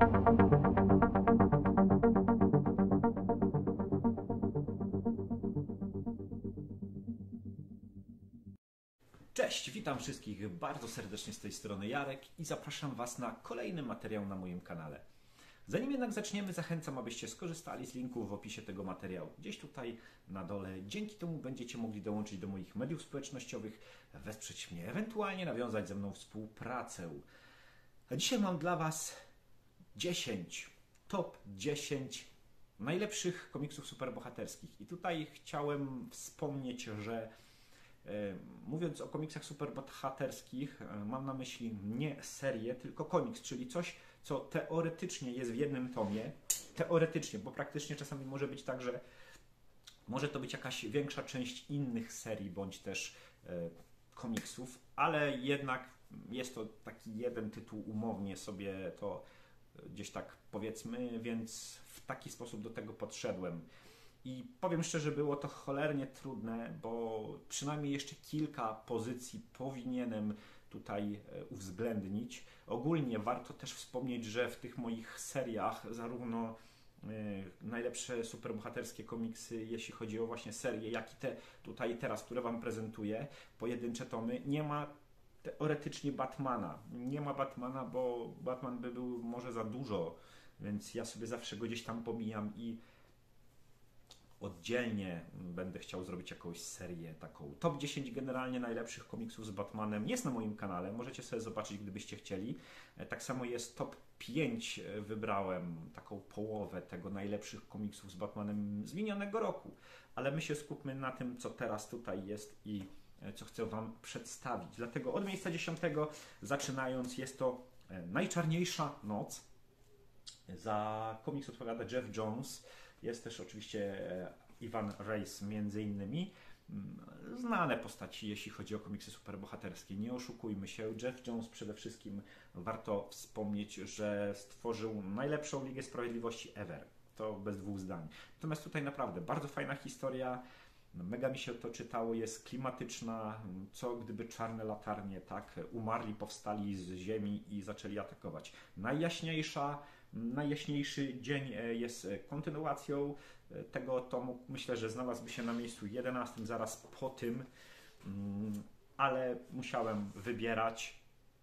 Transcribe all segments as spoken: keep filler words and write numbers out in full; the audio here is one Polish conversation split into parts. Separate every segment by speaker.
Speaker 1: Cześć, witam wszystkich bardzo serdecznie z tej strony Jarek i zapraszam Was na kolejny materiał na moim kanale. Zanim jednak zaczniemy, zachęcam, abyście skorzystali z linku w opisie tego materiału. Gdzieś tutaj na dole. Dzięki temu będziecie mogli dołączyć do moich mediów społecznościowych, wesprzeć mnie, ewentualnie nawiązać ze mną współpracę. A dzisiaj mam dla Was dziesięć, top dziesięć najlepszych komiksów superbohaterskich. I tutaj chciałem wspomnieć, że mówiąc o komiksach superbohaterskich, mam na myśli nie serię, tylko komiks, czyli coś, co teoretycznie jest w jednym tomie. Teoretycznie, bo praktycznie czasami może być tak, że może to być jakaś większa część innych serii, bądź też komiksów, ale jednak jest to taki jeden tytuł, umownie sobie to gdzieś tak powiedzmy, więc w taki sposób do tego podszedłem. I powiem szczerze, było to cholernie trudne, bo przynajmniej jeszcze kilka pozycji powinienem tutaj uwzględnić. Ogólnie warto też wspomnieć, że w tych moich seriach zarówno najlepsze superbohaterskie komiksy, jeśli chodzi o właśnie serię, jak i te tutaj teraz, które Wam prezentuję, pojedyncze tomy, nie ma teoretycznie Batmana. Nie ma Batmana, bo Batman by był może za dużo, więc ja sobie zawsze go gdzieś tam pomijam i oddzielnie będę chciał zrobić jakąś serię taką. top dziesięć generalnie najlepszych komiksów z Batmanem jest na moim kanale, możecie sobie zobaczyć, gdybyście chcieli. Tak samo jest top pięć, wybrałem taką połowę tego najlepszych komiksów z Batmanem z minionego roku. Ale my się skupmy na tym, co teraz tutaj jest i co chcę Wam przedstawić. Dlatego od miejsca dziesiątego zaczynając, jest to Najczarniejsza Noc. Za komiks odpowiada Geoff Johns. Jest też oczywiście Ivan Reis między innymi. Znane postaci, jeśli chodzi o komiksy superbohaterskie. Nie oszukujmy się. Geoff Johns przede wszystkim warto wspomnieć, że stworzył najlepszą Ligę Sprawiedliwości ever. To bez dwóch zdań. Natomiast tutaj naprawdę bardzo fajna historia. Mega mi się to czytało, jest klimatyczna. Co gdyby czarne latarnie tak umarli, powstali z ziemi i zaczęli atakować. Najjaśniejsza Najjaśniejszy dzień jest kontynuacją tego tomu. Myślę, że znalazłby się na miejscu jedenastym zaraz po tym, ale musiałem wybierać,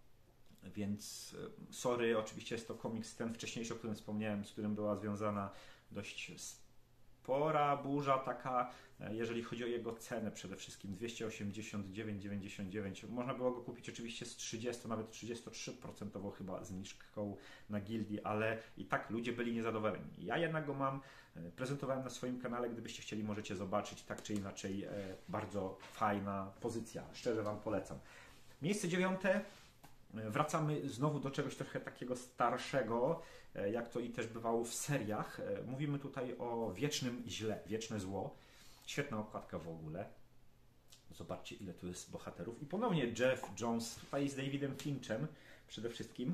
Speaker 1: więc sorry, oczywiście jest to komiks ten wcześniejszy, o którym wspomniałem, z którym była związana dość spora burza taka, jeżeli chodzi o jego cenę przede wszystkim, dwieście osiemdziesiąt dziewięć dziewięćdziesiąt dziewięć. Można było go kupić oczywiście z trzydzieści, nawet trzydzieści trzy procent chyba zniżką na Gildii, ale i tak ludzie byli niezadowoleni. Ja jednak go mam, prezentowałem na swoim kanale, gdybyście chcieli, możecie zobaczyć, tak czy inaczej bardzo fajna pozycja, szczerze Wam polecam. Miejsce dziewiąte. Wracamy znowu do czegoś trochę takiego starszego, jak to i też bywało w seriach. Mówimy tutaj o Wiecznym Źle, Wieczne Zło. Świetna okładka w ogóle. Zobaczcie, ile tu jest bohaterów. I ponownie Geoff Johns tutaj z Davidem Finchem przede wszystkim.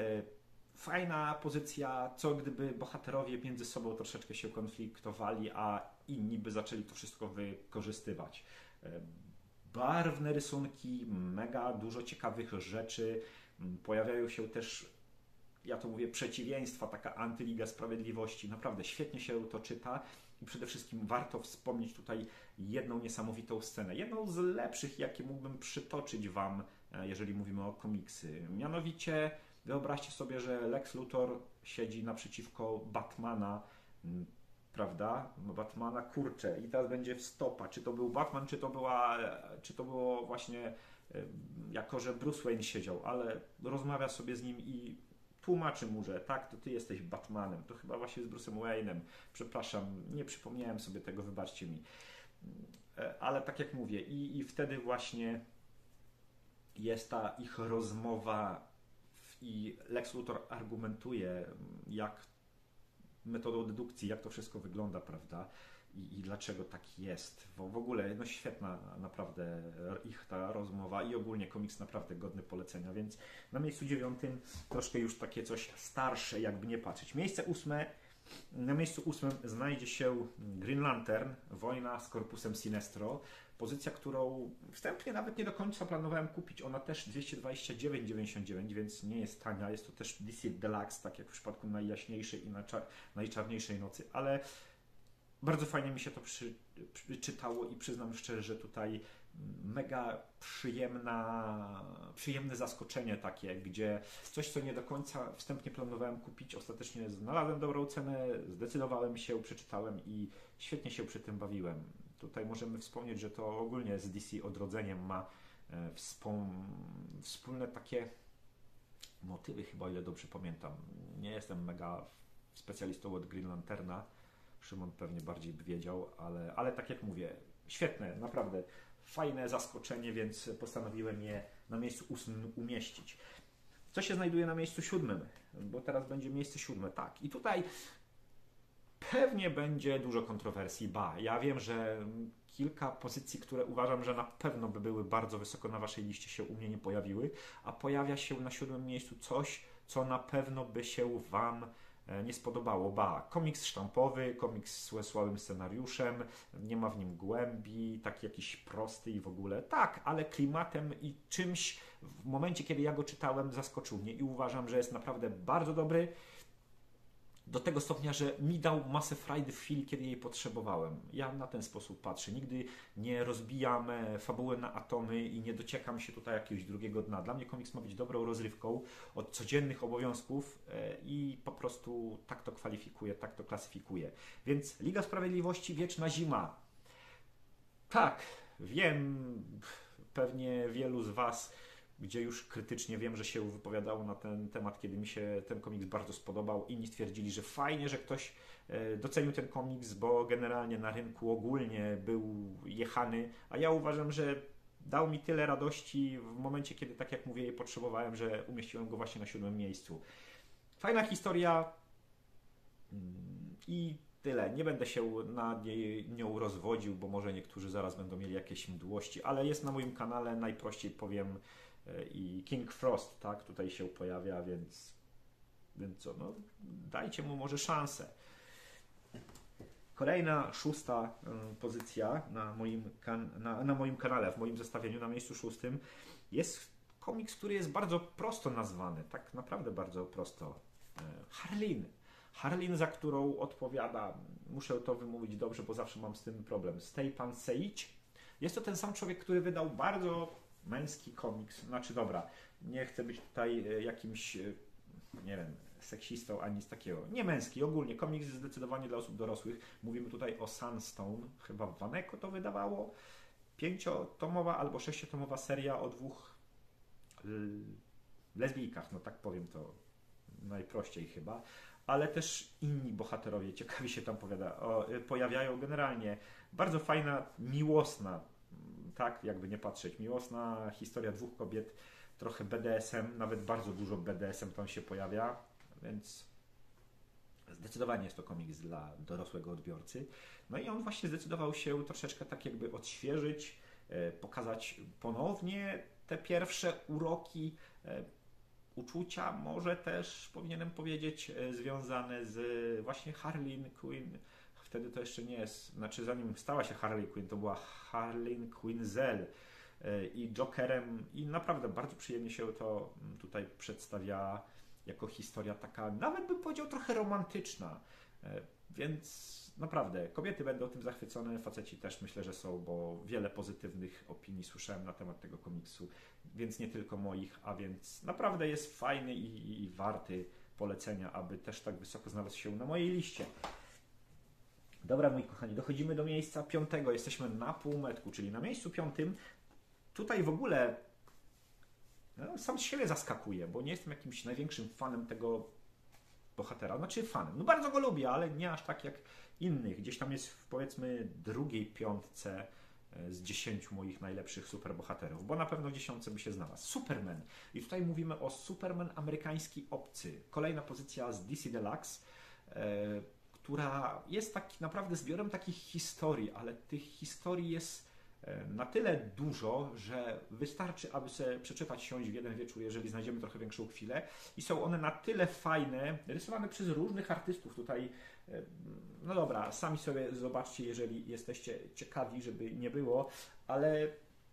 Speaker 1: Fajna pozycja, co gdyby bohaterowie między sobą troszeczkę się konfliktowali, a inni by zaczęli to wszystko wykorzystywać. Barwne rysunki, mega dużo ciekawych rzeczy. Pojawiają się też, ja to mówię, przeciwieństwa, taka antyliga sprawiedliwości. Naprawdę świetnie się to czyta i przede wszystkim warto wspomnieć tutaj jedną niesamowitą scenę. Jedną z lepszych, jakie mógłbym przytoczyć Wam, jeżeli mówimy o komiksy. Mianowicie wyobraźcie sobie, że Lex Luthor siedzi naprzeciwko Batmana, prawda? Batmana, kurczę, i teraz będzie w stopa, czy to był Batman, czy to była, czy to było właśnie jako, że Bruce Wayne siedział, ale rozmawia sobie z nim i tłumaczy mu, że tak, to ty jesteś Batmanem, to chyba właśnie z Bruce'em Wayne'em, przepraszam, nie przypomniałem sobie tego, wybaczcie mi, ale tak jak mówię, i, i wtedy właśnie jest ta ich rozmowa i Lex Luthor argumentuje, jak metodą dedukcji, jak to wszystko wygląda, prawda? I, i dlaczego tak jest. W, w ogóle no świetna naprawdę ich ta rozmowa i ogólnie komiks naprawdę godny polecenia, więc na miejscu dziewiątym troszkę już takie coś starsze, jakby nie patrzeć. Miejsce ósme Na miejscu ósmym znajdzie się Green Lantern, Wojna z Korpusem Sinestro. Pozycja, którą wstępnie nawet nie do końca planowałem kupić. Ona też dwieście dwadzieścia dziewięć dziewięćdziesiąt dziewięć, więc nie jest tania. Jest to też D C Deluxe, tak jak w przypadku najjaśniejszej i najczarniejszej nocy, ale bardzo fajnie mi się to przy, przy, czytało i przyznam szczerze, że tutaj mega przyjemna, przyjemne zaskoczenie takie, gdzie coś, co nie do końca wstępnie planowałem kupić, ostatecznie znalazłem dobrą cenę, zdecydowałem się, przeczytałem i świetnie się przy tym bawiłem. Tutaj możemy wspomnieć, że to ogólnie z D C Odrodzeniem ma e, wspom- wspólne takie motywy, chyba o ile dobrze pamiętam. Nie jestem mega specjalistą od Green Lanterna, Szymon pewnie bardziej by wiedział, ale, ale tak jak mówię, świetne, naprawdę fajne zaskoczenie, więc postanowiłem je na miejscu ósmym umieścić. Co się znajduje na miejscu siódmym? Bo teraz będzie miejsce siódme, tak. I tutaj pewnie będzie dużo kontrowersji, ba, ja wiem, że kilka pozycji, które uważam, że na pewno by były bardzo wysoko na waszej liście, się u mnie nie pojawiły, a pojawia się na siódmym miejscu coś, co na pewno by się wam nie spodobało. Ba, komiks sztampowy, komiks z słabym scenariuszem, nie ma w nim głębi, taki jakiś prosty i w ogóle. Tak, ale klimatem i czymś w momencie, kiedy ja go czytałem, zaskoczył mnie i uważam, że jest naprawdę bardzo dobry. Do tego stopnia, że mi dał masę frajdy w chwili, kiedy jej potrzebowałem. Ja na ten sposób patrzę. Nigdy nie rozbijam fabuły na atomy i nie dociekam się tutaj jakiegoś drugiego dna. Dla mnie komiks ma być dobrą rozrywką od codziennych obowiązków i po prostu tak to kwalifikuje, tak to klasyfikuje. Więc Liga Sprawiedliwości, Wieczna Zima. Tak, wiem, pewnie wielu z was, gdzie już krytycznie wiem, że się wypowiadało na ten temat, kiedy mi się ten komiks bardzo spodobał. Inni stwierdzili, że fajnie, że ktoś docenił ten komiks, bo generalnie na rynku ogólnie był jechany, a ja uważam, że dał mi tyle radości w momencie, kiedy, tak jak mówię, je potrzebowałem, że umieściłem go właśnie na siódmym miejscu. Fajna historia i tyle. Nie będę się nad niej, nią rozwodził, bo może niektórzy zaraz będą mieli jakieś mdłości, ale jest na moim kanale, najprościej powiem, i King Frost, tak, tutaj się pojawia, więc, więc co, no, dajcie mu może szansę. Kolejna, szósta y, pozycja na moim, kan- na, na moim kanale, w moim zestawieniu na miejscu szóstym jest komiks, który jest bardzo prosto nazwany, tak naprawdę bardzo prosto. Y, Harleen. Harleen, za którą odpowiada, muszę to wymówić dobrze, bo zawsze mam z tym problem, Stjepan Sejic. Jest to ten sam człowiek, który wydał bardzo męski komiks, znaczy dobra, nie chcę być tutaj jakimś, nie wiem, seksistą ani nic takiego. Nie męski, ogólnie komiks zdecydowanie dla osób dorosłych. Mówimy tutaj o Sunstone, chyba Waneko to wydawało. Pięciotomowa albo sześciotomowa seria o dwóch lesbijkach, no tak powiem to najprościej chyba. Ale też inni bohaterowie ciekawi się tam powiada, o, pojawiają generalnie. Bardzo fajna, miłosna, tak jakby nie patrzeć, miłosna historia dwóch kobiet, trochę B D S M, nawet bardzo dużo B D S M tam się pojawia, więc zdecydowanie jest to komiks dla dorosłego odbiorcy. No i on właśnie zdecydował się troszeczkę tak jakby odświeżyć, pokazać ponownie te pierwsze uroki, uczucia, może też powinienem powiedzieć, związane z właśnie Harleen Quinn. Wtedy to jeszcze nie jest, znaczy zanim stała się Harley Quinn, to była Harleen Quinzel i Jokerem i naprawdę bardzo przyjemnie się to tutaj przedstawia jako historia taka, nawet bym powiedział trochę romantyczna, więc naprawdę kobiety będą tym zachwycone, faceci też myślę, że są, bo wiele pozytywnych opinii słyszałem na temat tego komiksu, więc nie tylko moich, a więc naprawdę jest fajny i, i warty polecenia, aby też tak wysoko znalazł się na mojej liście. Dobra, moi kochani, dochodzimy do miejsca piątego. Jesteśmy na półmetku, czyli na miejscu piątym. Tutaj w ogóle no, sam z siebie zaskakuje, bo nie jestem jakimś największym fanem tego bohatera. Znaczy fanem. No bardzo go lubię, ale nie aż tak jak innych. Gdzieś tam jest w powiedzmy drugiej piątce z dziesięciu moich najlepszych superbohaterów, bo na pewno w dziesiątce by się znalazł. Superman. I tutaj mówimy o Superman amerykański obcy. Kolejna pozycja z D C Deluxe, która jest tak naprawdę zbiorem takich historii, ale tych historii jest na tyle dużo, że wystarczy, aby sobie przeczytać, siąść w jeden wieczór, jeżeli znajdziemy trochę większą chwilę. I są one na tyle fajne, rysowane przez różnych artystów tutaj. No dobra, sami sobie zobaczcie, jeżeli jesteście ciekawi, żeby nie było, ale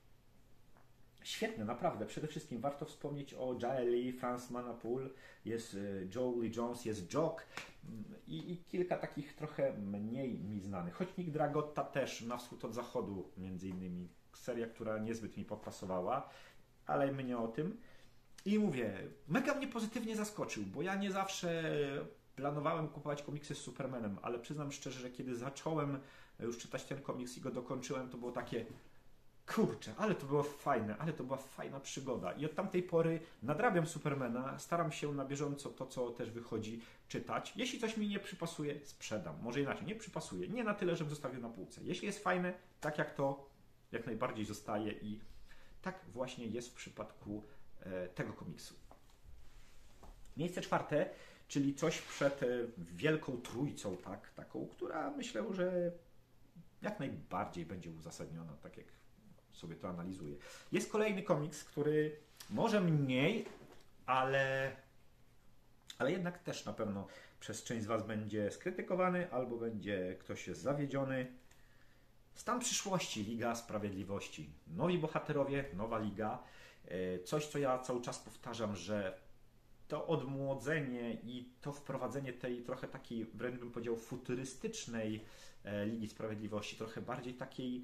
Speaker 1: świetne, naprawdę. Przede wszystkim warto wspomnieć o Jae Lee, Franz Manapul, jest Joe Lee Jones, jest Jock i, i kilka takich trochę mniej mi znanych. Choć Nick Dragotta też, Na wschód od zachodu między innymi. Seria, która niezbyt mi popasowała, ale my nie o tym. I mówię, mega mnie pozytywnie zaskoczył, bo ja nie zawsze planowałem kupować komiksy z Supermanem, ale przyznam szczerze, że kiedy zacząłem już czytać ten komiks i go dokończyłem, to było takie kurczę, ale to było fajne, ale to była fajna przygoda. I od tamtej pory nadrabiam Supermana, staram się na bieżąco to, co też wychodzi, czytać. Jeśli coś mi nie przypasuje, sprzedam. Może inaczej, nie przypasuje. Nie na tyle, żebym zostawił na półce. Jeśli jest fajne, tak jak to, jak najbardziej zostaje i tak właśnie jest w przypadku e, tego komiksu. Miejsce czwarte, czyli coś przed e, wielką trójcą, tak, taką, która myślę, że jak najbardziej będzie uzasadniona, tak jak sobie to analizuję. Jest kolejny komiks, który może mniej, ale, ale jednak też na pewno przez część z Was będzie skrytykowany, albo będzie ktoś jest zawiedziony. Stan przyszłości, Liga Sprawiedliwości. Nowi bohaterowie, nowa liga. Coś, co ja cały czas powtarzam, że to odmłodzenie i to wprowadzenie tej trochę takiej, wręcz bym powiedział, futurystycznej Ligi Sprawiedliwości, trochę bardziej takiej,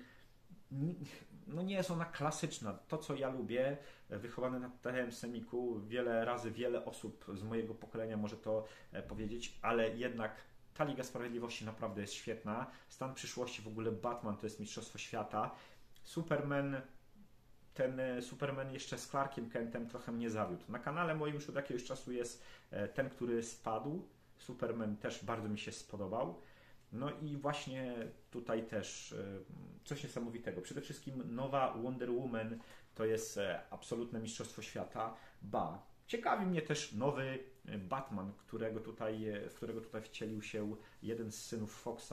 Speaker 1: no nie jest ona klasyczna. To, co ja lubię, wychowany na T M Semiku, wiele razy wiele osób z mojego pokolenia może to powiedzieć, ale jednak ta Liga Sprawiedliwości naprawdę jest świetna. Stan przyszłości, w ogóle Batman to jest mistrzostwo świata. Superman, ten Superman jeszcze z Clarkiem Kentem trochę mnie zawiódł. Na kanale moim już od jakiegoś czasu jest ten, który spadł. Superman też bardzo mi się spodobał. No i właśnie tutaj też coś niesamowitego. Przede wszystkim nowa Wonder Woman to jest absolutne mistrzostwo świata. Ba, ciekawi mnie też nowy Batman, którego tutaj, w którego tutaj wcielił się jeden z synów Foxa.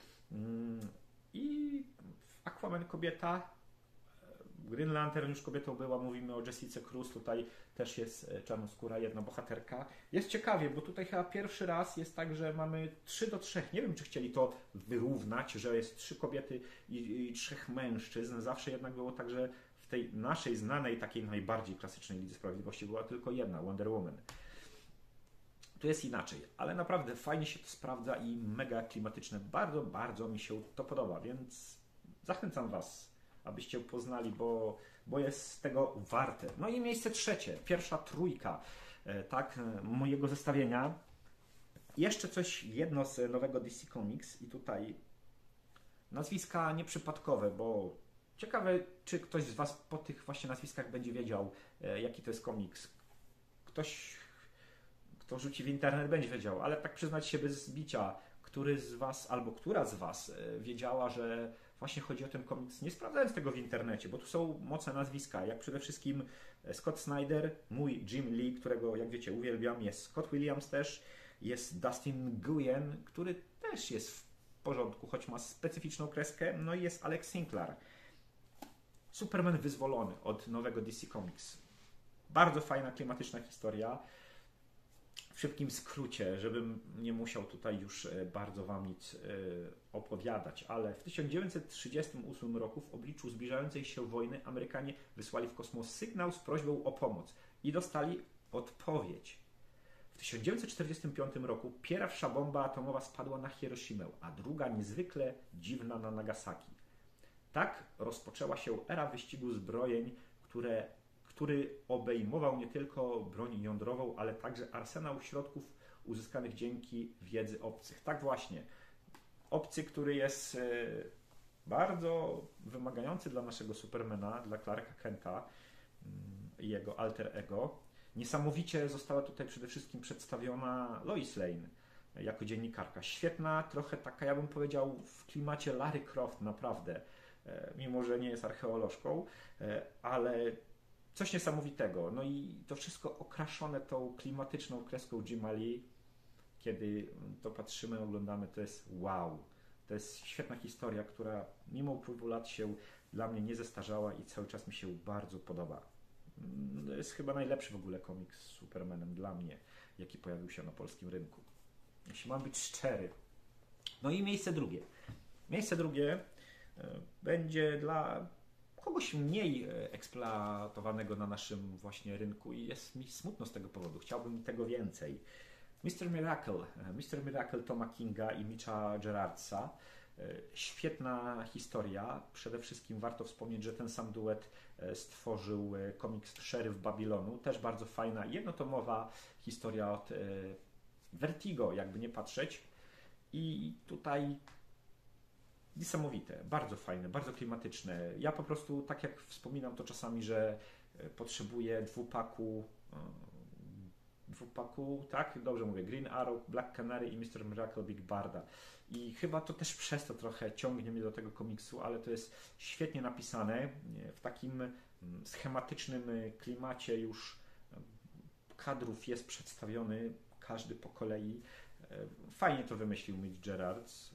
Speaker 1: I Aquaman kobieta, Green Lantern już kobietą była, mówimy o Jessice Cruz, tutaj też jest czarnoskóra jedna bohaterka. Jest ciekawie, bo tutaj chyba pierwszy raz jest tak, że mamy trzy do trzech. Nie wiem, czy chcieli to wyrównać, że jest trzy kobiety i, i trzech mężczyzn. Zawsze jednak było tak, że w tej naszej znanej, takiej najbardziej klasycznej Lidze Sprawiedliwości była tylko jedna, Wonder Woman. Tu jest inaczej, ale naprawdę fajnie się to sprawdza i mega klimatyczne. Bardzo, bardzo mi się to podoba, więc zachęcam Was, abyście poznali, bo, bo jest tego warte. No i miejsce trzecie, pierwsza trójka, tak, mojego zestawienia. Jeszcze coś, jedno z nowego D C Comics i tutaj nazwiska nieprzypadkowe, bo ciekawe, czy ktoś z Was po tych właśnie nazwiskach będzie wiedział, jaki to jest komiks. Ktoś, kto rzuci w internet, będzie wiedział, ale tak przyznać się bez bicia, który z Was albo która z Was wiedziała, że właśnie chodzi o ten komiks, nie sprawdzając tego w internecie, bo tu są mocne nazwiska, jak przede wszystkim Scott Snyder, mój Jim Lee, którego jak wiecie uwielbiam, jest Scott Williams też, jest Dustin Nguyen, który też jest w porządku, choć ma specyficzną kreskę, no i jest Alex Sinclair. Superman wyzwolony od nowego D C Comics. Bardzo fajna, klimatyczna historia. W szybkim skrócie, żebym nie musiał tutaj już bardzo Wam nic opowiadać, ale w tysiąc dziewięćset trzydziestym ósmym roku w obliczu zbliżającej się wojny Amerykanie wysłali w kosmos sygnał z prośbą o pomoc i dostali odpowiedź. W tysiąc dziewięćset czterdziestym piątym roku pierwsza bomba atomowa spadła na Hiroshimę, a druga niezwykle dziwna na Nagasaki. Tak rozpoczęła się era wyścigu zbrojeń, które który obejmował nie tylko broń jądrową, ale także arsenał środków uzyskanych dzięki wiedzy obcych. Tak właśnie. Obcy, który jest bardzo wymagający dla naszego Supermana, dla Clarka Kenta i jego alter ego. Niesamowicie została tutaj przede wszystkim przedstawiona Lois Lane jako dziennikarka. Świetna, trochę taka, ja bym powiedział, w klimacie Lara Croft, naprawdę. Mimo że nie jest archeolożką, ale coś niesamowitego. No i to wszystko okraszone tą klimatyczną kreską Jima Lee. Kiedy to patrzymy, oglądamy, to jest wow. To jest świetna historia, która mimo upływu lat się dla mnie nie zestarzała i cały czas mi się bardzo podoba. To jest chyba najlepszy w ogóle komiks z Supermanem dla mnie, jaki pojawił się na polskim rynku. Jeśli mam być szczery. No i miejsce drugie. Miejsce drugie będzie dla kogoś mniej eksploatowanego na naszym właśnie rynku i jest mi smutno z tego powodu. Chciałbym tego więcej. mister Miracle. mister Miracle Toma Kinga i Mitcha Gerardsa. Świetna historia. Przede wszystkim warto wspomnieć, że ten sam duet stworzył komiks Szeryf Babilonu. Też bardzo fajna, jednotomowa historia od Vertigo, jakby nie patrzeć. I tutaj niesamowite, bardzo fajne, bardzo klimatyczne. Ja po prostu, tak jak wspominam to czasami, że potrzebuję dwupaku, dwupaku, tak, dobrze mówię, Green Arrow, Black Canary i mister Miracle Big Barda. I chyba to też przez to trochę ciągnie mnie do tego komiksu, ale to jest świetnie napisane, w takim schematycznym klimacie już kadrów jest przedstawiony każdy po kolei. Fajnie to wymyślił Mitch Gerards.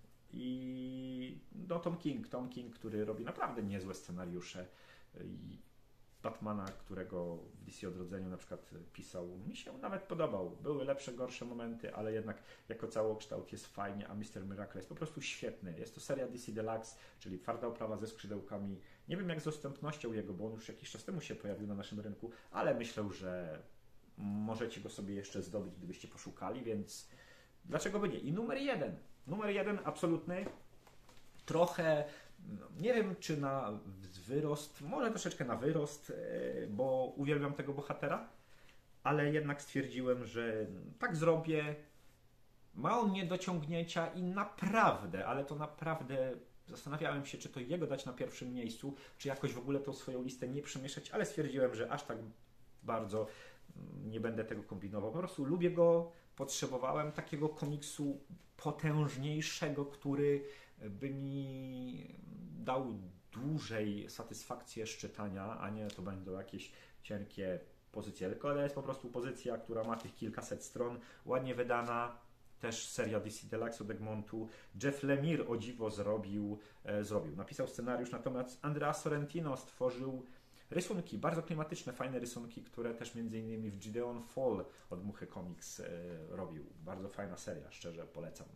Speaker 1: I no, Tom King, Tom King, który robi naprawdę niezłe scenariusze i Batmana, którego w D C Odrodzeniu na przykład pisał, mi się nawet podobał. Były lepsze, gorsze momenty, ale jednak jako całokształt jest fajnie, a mister Miracle jest po prostu świetny. Jest to seria D C Deluxe, czyli twarda oprawa ze skrzydełkami. Nie wiem jak z dostępnością jego, bo on już jakiś czas temu się pojawił na naszym rynku, ale myślę, że możecie go sobie jeszcze zdobyć, gdybyście poszukali, więc dlaczego by nie? I numer jeden. Numer jeden, absolutny. Trochę, nie wiem czy na wyrost, może troszeczkę na wyrost, bo uwielbiam tego bohatera, ale jednak stwierdziłem, że tak zrobię. Ma on nie do ciągnięcia i naprawdę, ale to naprawdę zastanawiałem się, czy to jego dać na pierwszym miejscu, czy jakoś w ogóle tą swoją listę nie przemieszać, ale stwierdziłem, że aż tak bardzo nie będę tego kombinował. Po prostu lubię go, potrzebowałem takiego komiksu potężniejszego, który by mi dał dłużej satysfakcję z czytania, a nie to będą jakieś cienkie pozycje. Tylko to jest po prostu pozycja, która ma tych kilkaset stron, ładnie wydana. Też seria D C Deluxe od Egmontu. Jeff Lemire o dziwo zrobił, e, zrobił. Napisał scenariusz, natomiast Andrea Sorrentino stworzył rysunki, bardzo klimatyczne, fajne rysunki, które też między innymi w Gideon Fall od Muchy Comics e, robił. Bardzo fajna seria, szczerze polecam.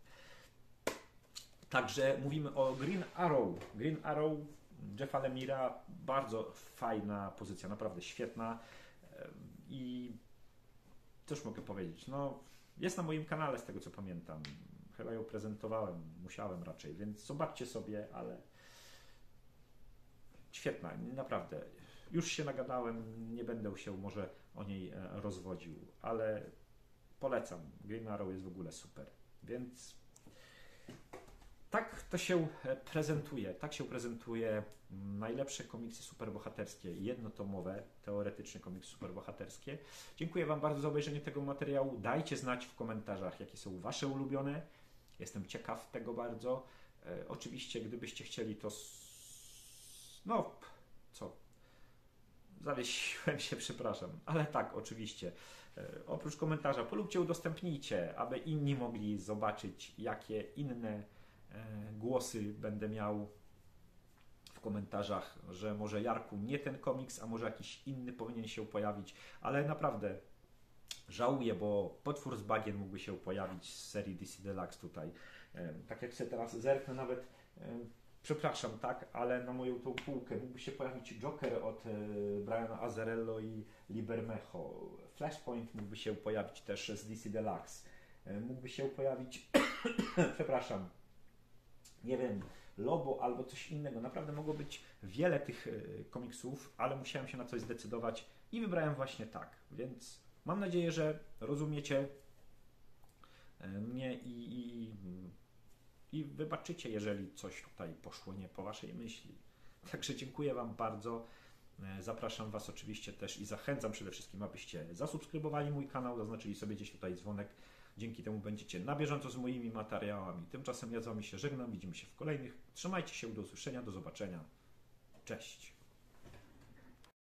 Speaker 1: Także mówimy o Green Arrow. Green Arrow Jeffa Lemire'a, bardzo fajna pozycja, naprawdę świetna. E, I cóż mogę powiedzieć, no jest na moim kanale z tego co pamiętam. Chyba ją prezentowałem, musiałem raczej, więc zobaczcie sobie, ale świetna, naprawdę. Już się nagadałem, nie będę się może o niej rozwodził, ale polecam. Green Arrow jest w ogóle super. Więc tak to się prezentuje. Tak się prezentuje najlepsze komiksy superbohaterskie, jednotomowe, teoretyczne komiksy superbohaterskie. Dziękuję Wam bardzo za obejrzenie tego materiału. Dajcie znać w komentarzach, jakie są Wasze ulubione. Jestem ciekaw tego bardzo. E, oczywiście, gdybyście chcieli, to no, co? Zawiesiłem się, przepraszam. Ale tak, oczywiście. E, oprócz komentarza, polubcie, udostępnijcie, aby inni mogli zobaczyć, jakie inne e, głosy będę miał w komentarzach, że może Jarku nie ten komiks, a może jakiś inny powinien się pojawić, ale naprawdę żałuję, bo Potwór z Bagien mógłby się pojawić z serii D C Deluxe tutaj. E, tak jak sobie teraz zerknę nawet, e, przepraszam, tak, ale na moją tą półkę mógłby się pojawić Joker od e, Briana Azzarello i Libermejo. Flashpoint mógłby się pojawić też z D C Deluxe. E, mógłby się pojawić, przepraszam, nie wiem, Lobo albo coś innego. Naprawdę mogło być wiele tych e, komiksów, ale musiałem się na coś zdecydować i wybrałem właśnie tak, więc mam nadzieję, że rozumiecie mnie i, i, i wybaczycie, jeżeli coś tutaj poszło nie po Waszej myśli. Także dziękuję Wam bardzo. Zapraszam Was oczywiście też i zachęcam przede wszystkim, abyście zasubskrybowali mój kanał, zaznaczyli sobie gdzieś tutaj dzwonek. Dzięki temu będziecie na bieżąco z moimi materiałami. Tymczasem ja z Wami się żegnam. Widzimy się w kolejnych. Trzymajcie się, do usłyszenia, do zobaczenia. Cześć.